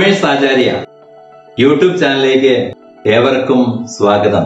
Commerce ആചാര്യ YouTube ചാനലിലേക്ക് ഏവർക്കും സ്വാഗതം.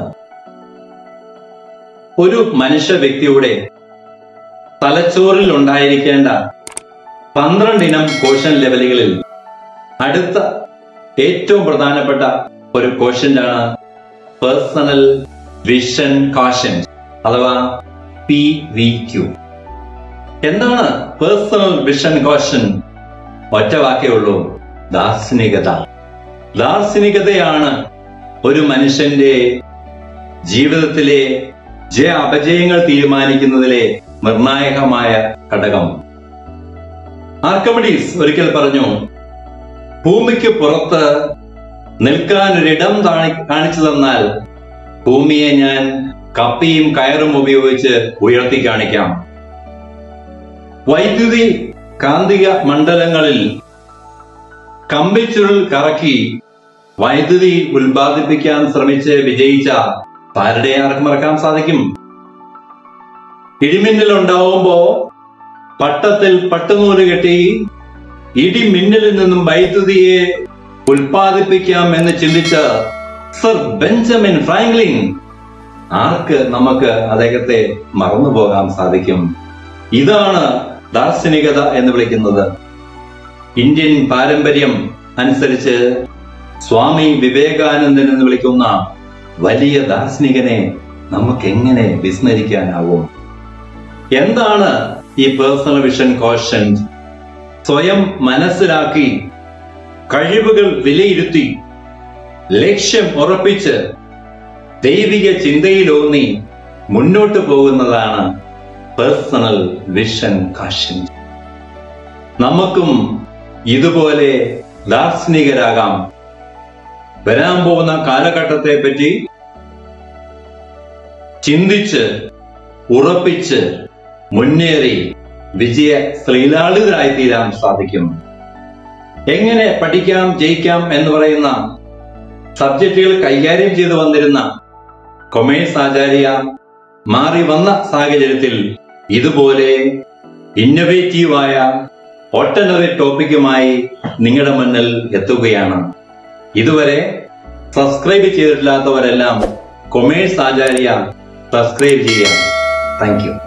ഒരു മനുഷ്യ വ്യക്തിയുടെ തലച്ചോറിൽ ഉണ്ടായിരിക്കേണ്ട 12 ഇനം ക്വസ്റ്റ്യൻ ലെവലുകളിൽ അടുത്ത ഏറ്റവും പ്രധാനപ്പെട്ട ഒരു ക്വസ്റ്റ്യൻ ആണ് പേഴ്സണൽ വിഷൻ ക്വസ്റ്റ്യന്റ് അഥവാ PVQ. എന്താണ് പേഴ്സണൽ വിഷൻ ക്വസ്റ്റ്യന്റ്? ഒറ്റ വാക്കേ ഉള്ളൂ, ദാർശനികത. ദാർശനികതയാണ് ഒരു മനുഷ്യന്റെ ജീവിതത്തിലെ ജയ അപജയങ്ങൾ തീരുമാനിക്കുന്നതിലെ നിർണായകമായ ഘടകം. ആർക്കിമിഡീസ് ഒരിക്കൽ പറഞ്ഞു, ഭൂമിക്ക് പുറത്ത് നിൽക്കാൻ ഒരിടം കാണിച്ചു തന്നാൽ ഭൂമിയെ ഞാൻ കപ്പിയും കയറും ഉപയോഗിച്ച് ഉയർത്തി കാണിക്കാം. വൈദ്യുതി കാന്തിക മണ്ഡലങ്ങളിൽ കമ്പിച്ചുരുൾ കറക്കി വൈദ്യുതി ഉൽപ്പാദിപ്പിക്കാൻ ശ്രമിച്ച് വിജയിച്ച ആരുടെ ആർക്കും മറക്കാൻ സാധിക്കും? ഇടിമിന്നൽ ഉണ്ടാവുമ്പോ പട്ടത്തിൽ പട്ടുനൂല് കെട്ടി ഇടിമിന്നലിൽ നിന്നും വൈദ്യുതിയെ ഉൽപ്പാദിപ്പിക്കാം എന്ന് ചിന്തിച്ച സർ ബെഞ്ചമിൻ ഫ്രാങ്ക്ലിൻ, ആർക്ക് നമുക്ക് അദ്ദേഹത്തെ മറന്നുപോകാൻ സാധിക്കും? ഇതാണ് ദാർശനികത എന്ന് വിളിക്കുന്നത്. ഇന്ത്യൻ പാരമ്പര്യം അനുസരിച്ച് സ്വാമി വിവേകാനന്ദൻ എന്ന് വിളിക്കുന്ന വലിയ ദാർശനികനെ നമുക്ക് എങ്ങനെ വിസ്മരിക്കാനാവും? എന്താണ് ഈ പേഴ്സണൽ വിഷൻ ക്വസ്റ്റ്യന്റ്? സ്വയം മനസ്സിലാക്കി കഴിവുകൾ വിലയിരുത്തി ലക്ഷ്യം ഉറപ്പിച്ച് ദൈവിക ചിന്തയിലൂന്നി മുന്നോട്ട് പോകുന്നതാണ് പേഴ്സണൽ വിഷൻ ക്വസ്റ്റ്യന്റ്. നമുക്കും ഇതുപോലെ ദാർശനികരാകാം. വരാൻ പോകുന്ന കാലഘട്ടത്തെ പറ്റി ചിന്തിച്ച് ഉറപ്പിച്ച് മുന്നേറി വിജയ ശ്രീലാളിതരായി തീരാൻ സാധിക്കും. എങ്ങനെ പഠിക്കാം, ജയിക്കാം എന്ന് പറയുന്ന സബ്ജക്റ്റുകൾ കൈകാര്യം ചെയ്തു വന്നിരുന്ന കൊമേഴ്സ് ആചാര്യ മാറി വന്ന സാഹചര്യത്തിൽ ഇതുപോലെ ഇന്നോവേറ്റീവായ ഒട്ടനവധി ടോപ്പിക്കുമായി നിങ്ങളുടെ മുന്നിൽ എത്തുകയാണ്. ഇതുവരെ സബ്സ്ക്രൈബ് ചെയ്തിട്ടില്ലാത്തവരെല്ലാം കൊമേഴ്സ് ആചാര്യ സബ്സ്ക്രൈബ് ചെയ്യുക. Thank U.